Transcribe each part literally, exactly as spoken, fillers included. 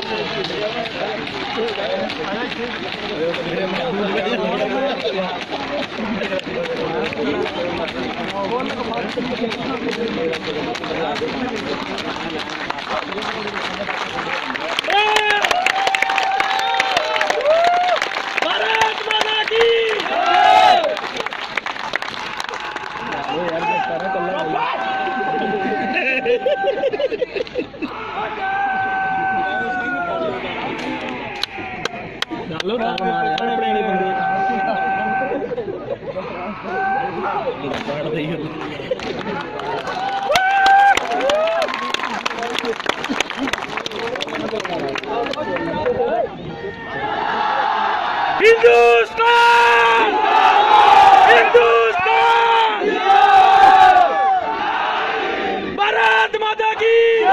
हिंदुस्तान हिंदुस्तान भारत माता की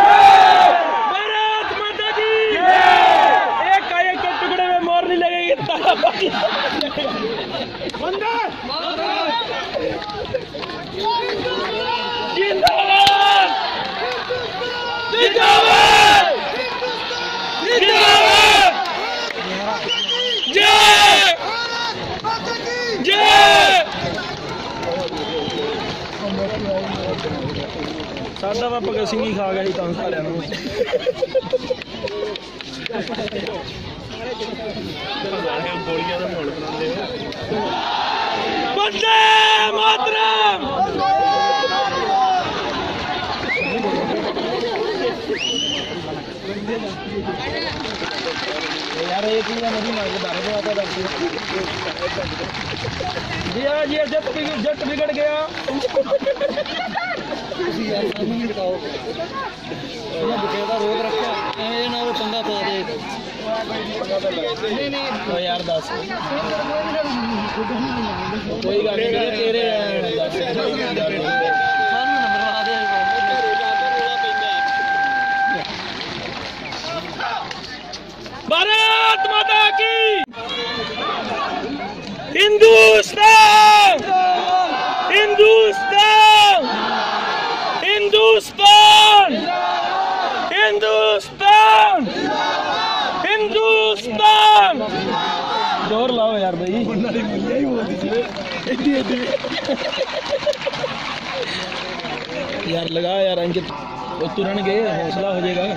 भारत माता की एक का एक के टुकड़े में मोर नहीं लगेगी जिंदाबाद जिंदाबाद जिंदाबाद जय साडा वा भगत सिंह ही खा गया तंग सारिਆਂ ਨੂੰ ਗੋਲੀਆਂ ਦਾ ਮਾਹੌਲ ਬਣਾਉਂਦੇ ਹੋ ਵੰਦੇ ਮਾਤਰਮ यार ये चीज़ नहीं मार के बाहर आता है जी आज ये जट जट बिगड़ गया यार सामने दिखाओ ये बकेदा रोक रखा ये ना वो पंगा पा दे नहीं नहीं तो यार दस कोई गल नहीं तेरे भारत माता की हिंदुस्तान हिंदुस्तान हिंदुस्तान हिंदुस्तान हिंदुस्तान जोर लाओ यार भाई यार लगा यार अंकित वो तुरंत गए हौसला हो जाएगा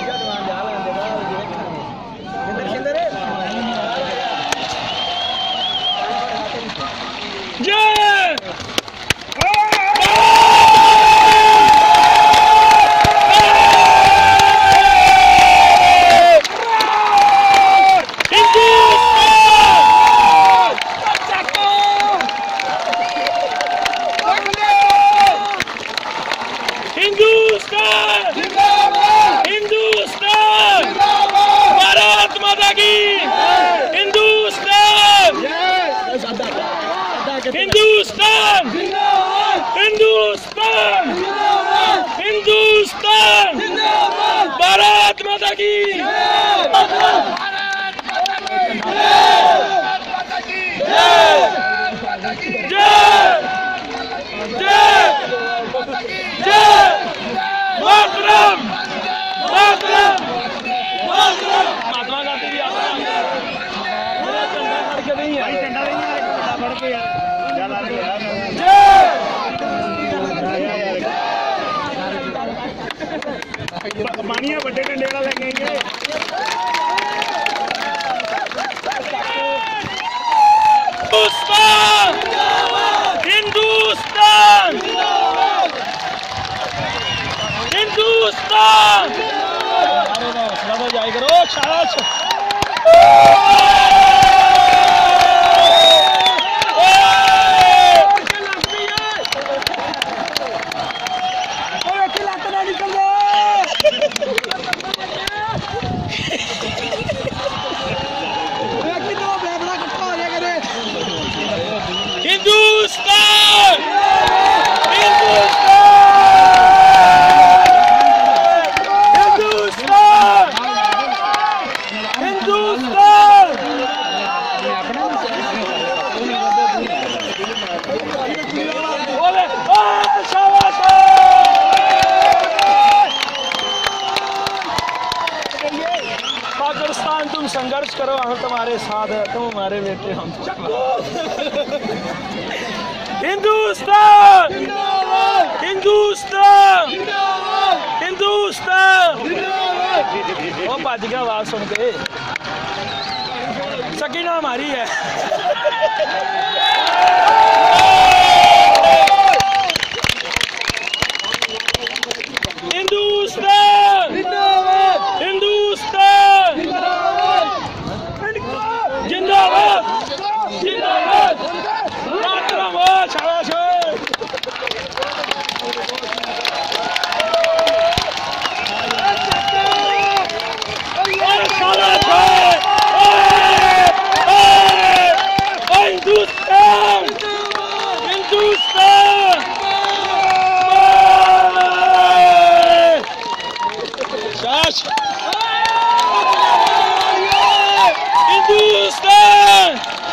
हिंदुस्तान हिंदुस्तान हिंदुस्तान भारत माता की जय जय जय मातरम मातरम मातरम महात्मा गांधी भी आता है झंडा फड़ के नहीं है झंडा नहीं है फड़ के यार पानिया बड़े डंडे वाला लगेंगे हिंदुस्तान हिंदुस्तान हिंदुस्तान हौसला जाए करो शाबाश हिंदुस्तान हिंदुस्तान हिंदुस्तान हिंदुस्तान तुम संघर्ष करो, हम तुम्हारे साथ हैं, तुम हमारे बेटे हम। हिंदुस्तान हिंदुस्तान हिंदुस्तान। वो भज गया आवाज सुन के। सकीना हमारी है। हिंदुस्तान हिंदुस्तान जिंदाबाद जिंदाबाद। शाबाश। हिंदुस्तान हिंदुस्तान। हिंदुस्तान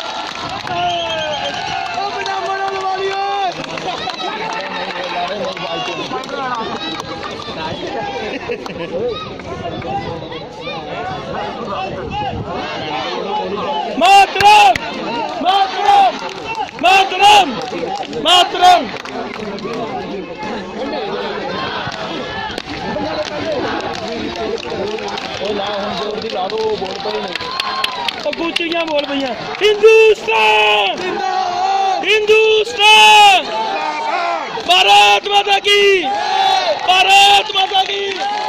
मातरम मातरम मातरम मातरम। गुचियां बोल भैया। हिंदुस्तान हिंदुस्तान। भारत माता की भारत माता की।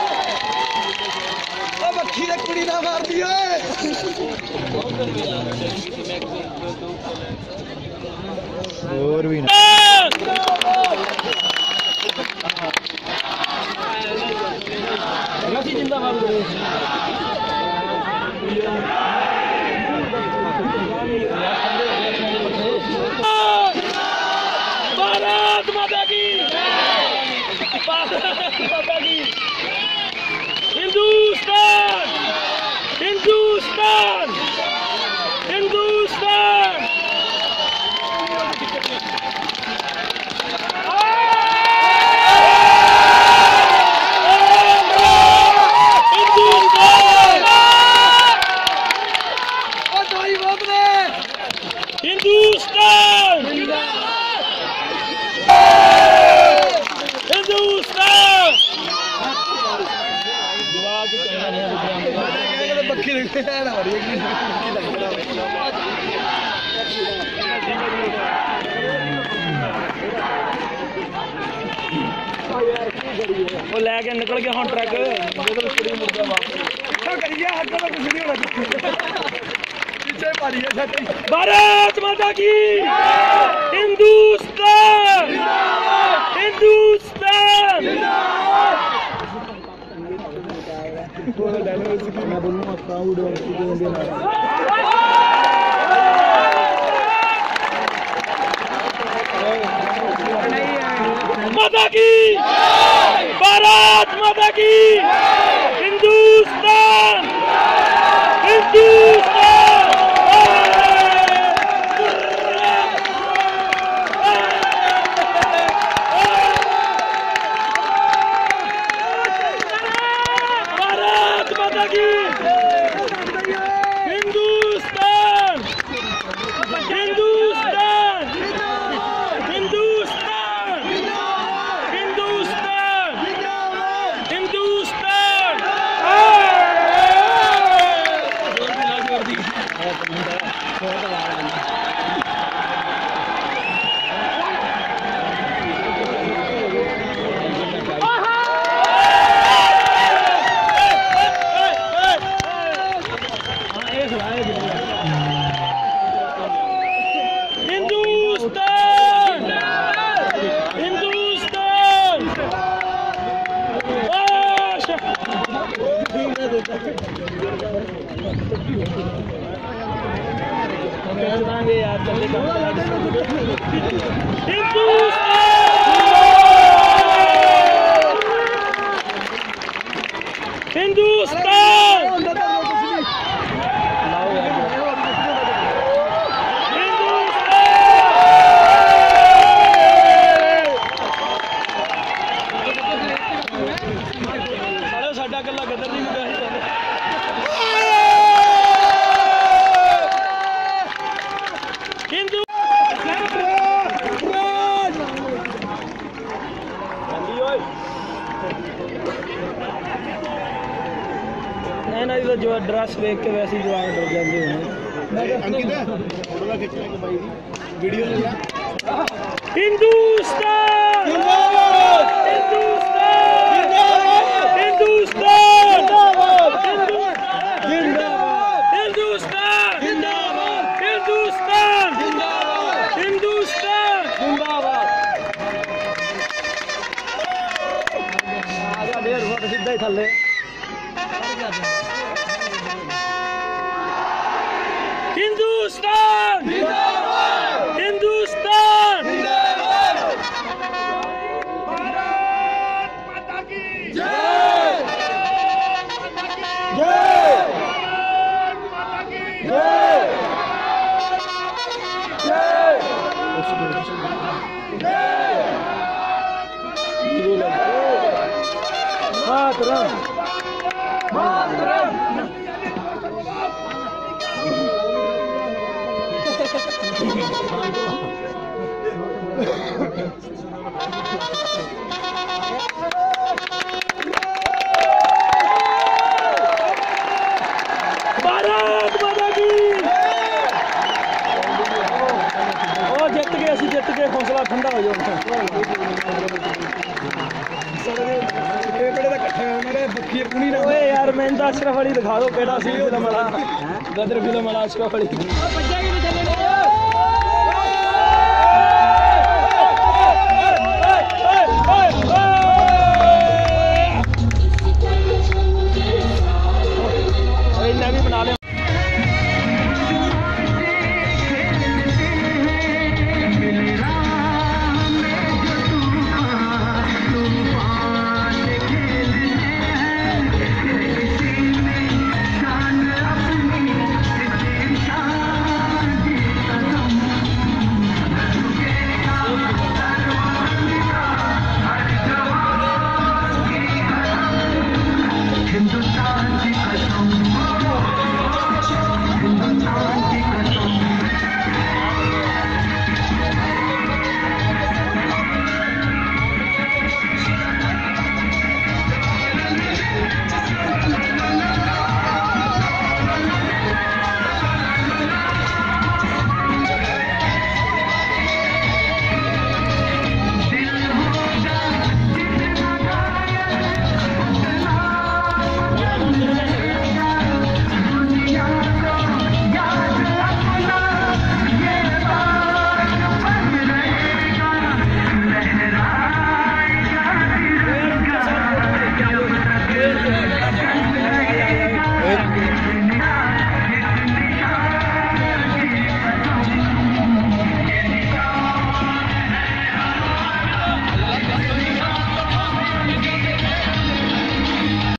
मक्खी ने कुड़ी ना मार दी और भी जिंदाबाद। भारत माता की भारत माता की। हिंदुस्तान हिंदुस्तान हिंदुस्तान। हिंदुस्तान हिंदुस्तान। वो लैके निकल गया हम ट्रक मुर्गा वापस करिए। कुछ नहीं होना पीछे मारी है। भारत माता की हिंदुस्तान हिंदुस्तान। माता की भारत माता की हिंदुस्तान हिंदुस्तान। भारत माता की हिंदुस्तान हिंदुस्तान हिंदुस्तान हिंदुस्तान हिंदुस्तान। साडा गल्ला गदर नहीं मुड़ा। ड्रेस देख के वैसे ही जवान डर जाते हैं। अंकित फोटो ला खिंचने के भाई वीडियो ले लिया। हिंदुस्तान जिंदाबाद, हिंदुस्तान जिंदाबाद, हिंदुस्तान जिंदाबाद, हिंदुस्तान जिंदाबाद, हिंदुस्तान जिंदाबाद, हिंदुस्तान जिंदाबाद। आजा डेढ़ फुट सीधा ही थल्ले। हिंदुस्तान जिंदाबाद, हिंदुस्तान जिंदाबाद। भारत माता की जय, जय माता की जय, जय मातरम, मातरम। भारत माता की और जित गए, असं जित गए, हौसला ठंडा हो जाओ। यार मैंने तो अशरफ अली दिखा दो, केड़ा सी फिल्म वाला, गदर फिल्म वाला अशरफ अली।